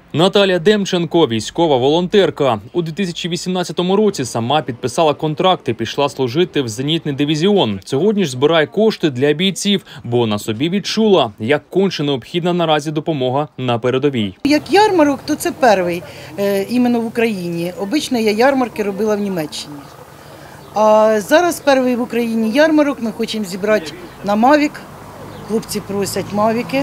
Наталія Демченко – військова волонтерка. У 2018 році сама підписала контракт і пішла служити в зенітний дивізіон. Сьогодні ж збирає кошти для бійців, бо на собі відчула, як конче необхідна наразі допомога на передовій. Як ярмарок, то це перший іменно в Україні. Обично я ярмарки робила в Німеччині. А зараз перший в Україні ярмарок, ми хочемо зібрати на Мавік. Хлопці просять Мавіки.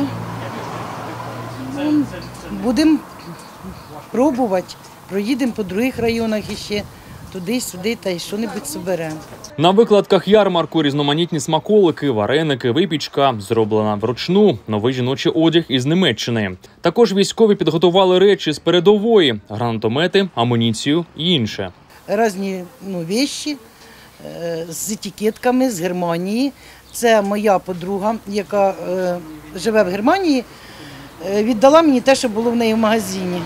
Будемо пробувати, проїдемо по інших районах іще, туди-сюди та й що-небудь зберемо. На викладках ярмарку різноманітні смаколики, вареники, випічка, зроблена вручну, новий жіночий одяг із Німеччини. Також військові підготували речі з передової – гранатомети, амуніцію і інше. Різні речі з етикетками з Германії. Це моя подруга, яка живе в Германії, віддала мені те, що було в неї в магазині.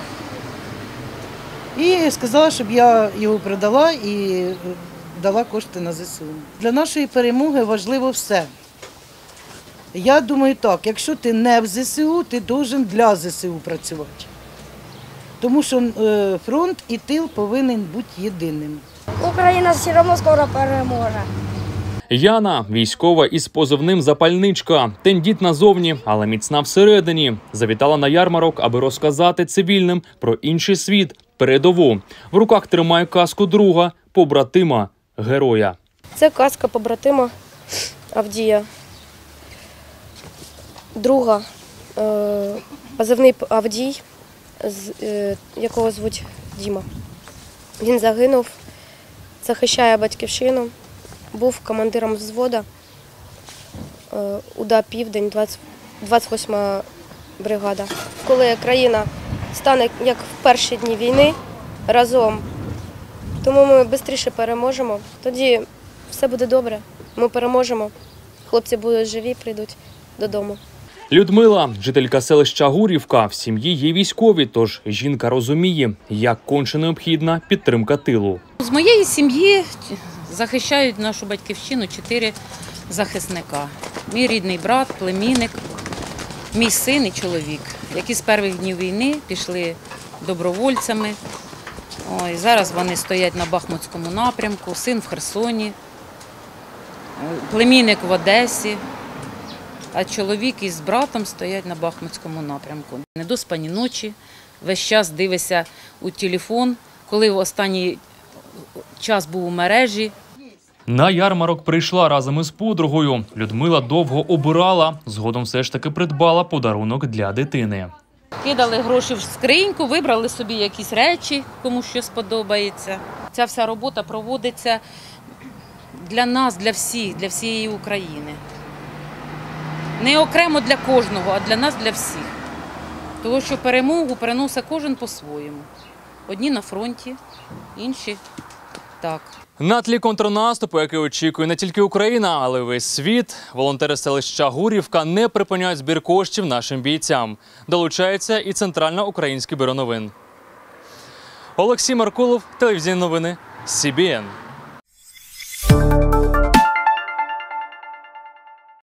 І сказала, щоб я його продала і дала кошти на ЗСУ. Для нашої перемоги важливо все. Я думаю так, якщо ти не в ЗСУ, ти повинен для ЗСУ працювати. Тому що фронт і тил повинен бути єдиним. Україна все одно скоро переможе. Яна – військова із позивним «Запальничка». Тендітна зовні, але міцна всередині. Завітала на ярмарок, аби розказати цивільним про інший світ – передову. В руках тримає каску друга, побратима, героя. Це каска побратима Авдія. Друга позивний Авдій, якого звуть Діма. Він загинув, захищає батьківщину. Був командиром взводу УДА «Південь», 28-ма бригада. Коли країна стане, як в перші дні війни, разом, тому ми швидше переможемо, тоді все буде добре, ми переможемо, хлопці будуть живі, прийдуть додому. Людмила – жителька селища Гурівка. В сім'ї є військові, тож жінка розуміє, як конче необхідна підтримка тилу. З моєї сім'ї захищають нашу батьківщину 4 захисника. Мій рідний брат, племінник, мій син і чоловік, які з перших днів війни пішли добровольцями. Зараз вони стоять на Бахмутському напрямку, син в Херсоні, племінник в Одесі, а чоловік із братом стоять на Бахмутському напрямку. Недоспані ночі, весь час дивишся у телефон, коли в останній час був у мережі. На ярмарок прийшла разом із подругою. Людмила довго обирала, згодом все ж таки придбала подарунок для дитини. Кидали гроші в скриньку, вибрали собі якісь речі, кому що сподобається. Ця вся робота проводиться для нас, для всіх, для всієї України. Не окремо для кожного, а для нас, для всіх. Тому що перемогу переносить кожен по-своєму. Одні на фронті, інші так. На тлі контрнаступу, який очікує не тільки Україна, але й весь світ, волонтери селища Гурівка не припиняють збір коштів нашим бійцям. Долучається і Центральне українське бюро новин. Олексій Маркулов, телевізійні новини, СІБІН.